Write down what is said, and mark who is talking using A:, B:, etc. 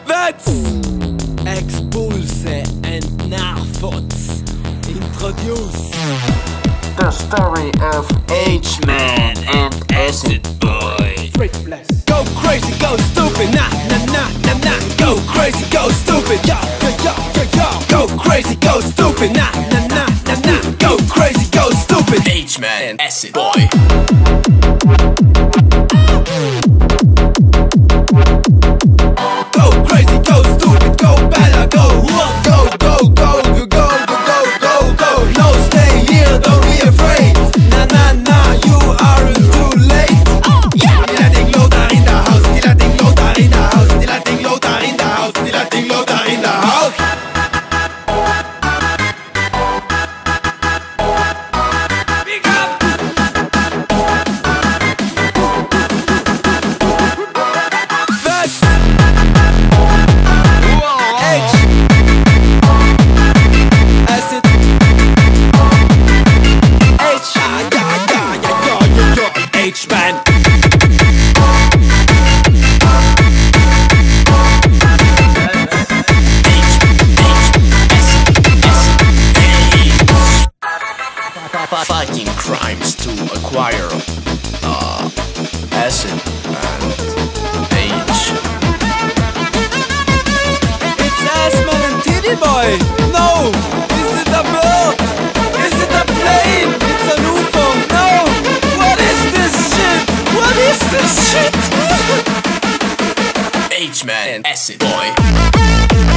A: Let's expulse and Nafros. Introduce
B: the story of H-Man and Acid Boy.
A: Go crazy, go stupid, nah, nah, nah, nah, nah. Go crazy, go stupid, yo, yo, yo, yo, yo. Go crazy, go stupid, nah, nah, nah, nah, nah. Go crazy, go stupid.
C: H-Man and Acid Boy.
A: Go crazy, go stupid, go bella, go, go, go, go, go, go, go, go, go. No, stay here, don't be afraid. Nah, nah, nah, you aren't too late. Ding loader in the house, ding loader in the house, ding loader in the house, ding loader in the house. Big up. That's H Acid H H-Man.
C: Fighting crimes to acquire acid and H.
A: It's Assman and Titty Boy. No, is it a bird? Is it a plane? It's an UFO. No, what is this shit? What is this shit?
C: H-Man and Acid Boy.